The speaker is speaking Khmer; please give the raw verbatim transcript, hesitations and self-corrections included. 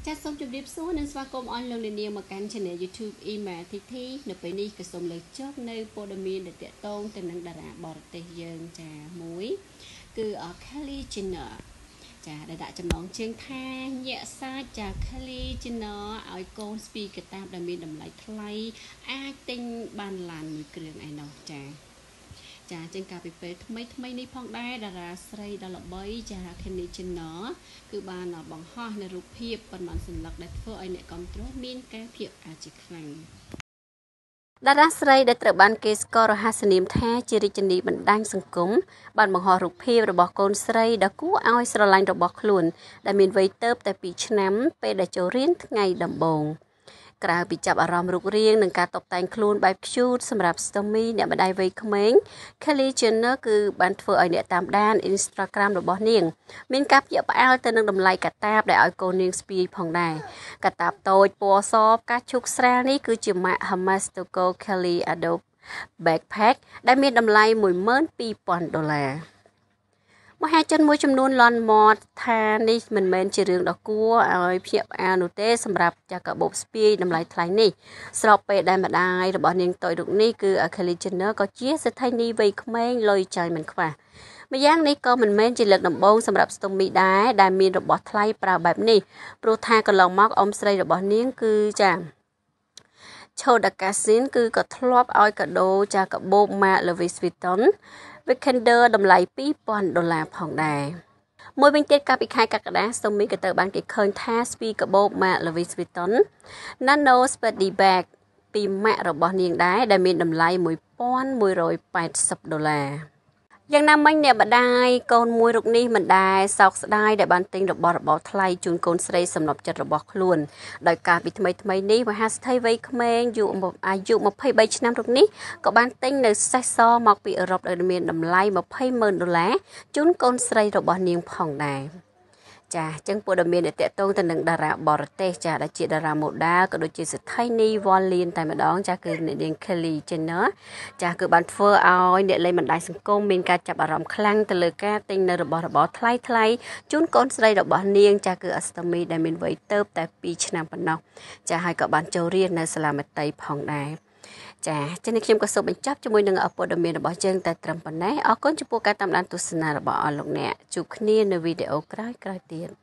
ចាសសូមជម្រាបសួរនិងស្វាគមន៍អស់លោកអ្នកនាងមកកាន់ Channel YouTube Email ធីធីនៅពេលនេះក៏សូមលើកចុះនៅព័ត៌មានដែលទាក់ទងទៅនឹងតារាបរទេសយើងចាមួយគឺ Kylie Jenner ចាដែលដាក់ចំណងជើងថាញាក់សាច់ចា Kylie Jenner ឲ្យកូនស្ពីកាតាបដែលមានតម្លៃថ្លៃអាចទិញបានឡានមួយគ្រឿងឯណោះចាចាចឹងការពីពេលថ្មីថ្មីនេះផងដែរតារាស្រីដ៏ល្បីចា Kylie Jenner គឺបានបង្ហោះនៅរូបភាពប៉ុន្មានសន្លឹកដែលធ្វើឲ្យអ្នកគ្រប់គ្រងមានការភ័យអាជាខ្លាំងតារាស្រីដែលត្រូវបានគេស្គាល់រហស្សនាមថាជារាជិនីបណ្ដាញសង្គមបានបង្ហោះរូបភាពរបស់កូនស្រីដ៏គួរឲ្យស្រឡាញ់របស់ខ្លួនដែលមានវ័យទៅតែពីរឆ្នាំពេលដែលចូលរៀនថ្ងៃដំបូងក្រៅពីចាប់អារម្មណ៍រូបរាងនិងការតុបតែងខ្លួនបែប cute សម្រាប់ Stormy អ្នកម្ដាយវ័យក្មេង Kylie Jenner គឺបានធ្វើឲ្យអ្នកតាមដាន Instagram របស់នាងមានការភ្ញាក់ផ្អើលទៅនឹងតម្លៃកាតាបដែលឲ្យកូននាងស្ពាយផងដែរកាតាបតូចពណ៌សផ្កាឈូកស្រាលនេះគឺជាម៉ាក Hermes Togo Kylie Adobe Backpack ដែលមានតម្លៃមួយម៉ឺនពីរពាន់ដុល្លារមហាជនមួយចំនួនលន់មាត់ថានេះមិនមែនជារឿងដ៏គួរឲ្យភ្ញាក់ផ្អើលនោះទេសម្រាប់ចាស់កាបូបស្ពាយតម្លៃថ្លៃនេះស្របពេលដែលម្ដាយរបស់នាងតូចរូបនេះគឺ Kylie Jenner ក៏ជាសេដ្ឋីនីវ័យក្មេងលុយចាយមិនខ្វះម្យ៉ាងនេះក៏មិនមែនជាលើកដំបូងសម្រាប់ Stormy ដែរដែលមានរបស់ថ្លៃប្រើបែបនេះព្រោះថាកន្លងមកអ៊ំស្រីរបស់នាងគឺចាChoda Kasian គឺក៏ធ្លាប់ឲ្យកាដូចាកាបូប Marc Louis Vuitton Weekender តម្លៃពីរពាន់ដុល្លារផងដែរមួយវិញទៀតកាលពីខែកក្កដា Stormy ក៏ត្រូវបានគេឃើញថាស្ពីកាបូប Marc Louis Vuitton Nano Speedy Bag ពីម៉ាក់របស់នាងដែរដែលមានតម្លៃមួយពាន់មួយរយប៉ែតសិបដុល្លារយ៉ាងណាមិញអ្នកម្ដាយកូនមួយរូបនេះមិនដែរសោកស្ដាយដែលបានទិញរបស់របរថ្លៃជូនកូនស្រីសំណប់ចិត្តរបស់ខ្លួនដោយការពីថ្មីថ្មីនេះមហាស្ថិវ័យក្មេងអាយុម្ភៃបីឆ្នាំរូបនេះក៏បានទិញនៅសេះសមកពីអឺរ៉ុបដែលមានតម្លៃម្ភៃម៉ឺនដុល្លារជូនកូនស្រីរបស់នាងផងដែរចាអញ្ចឹងព័ត៌មានដែលតកតងទៅនឹងតារាបរទេសចាដែលជាតារាម៉ូដាលក៏ដូចជាស្ថិនីវ៉លលៀនតែម្ដងចាគឺអ្នកនាង Kylie Jenner ចាគឺបានធ្វើឲ្យអ្នកលេងបណ្ដាញសង្គមមានការចាប់អារម្មណ៍ខ្លាំងទៅលើការទិញនៅរបស់របរថ្លៃថ្លៃជូនកូនស្រីរបស់នាងចាគឺ Stormy ដែលមានវ័យទៅតែពីរឆ្នាំប៉ុណ្ណោះចាហើយក៏បានចូលរៀននៅសាលាមត្តេយ្យផងដែរចាចឹងនេះខ្ញុំក៏សូមបញ្ចប់ជាមួយនឹងព័ត៌មានរបស់យើងតែត្រឹមប៉ុណ្ណេះអរគុណចំពោះការតាមដានទស្សនារបស់អស់លោកអ្នកជួបគ្នានៅវីដេអូក្រោយៗទៀត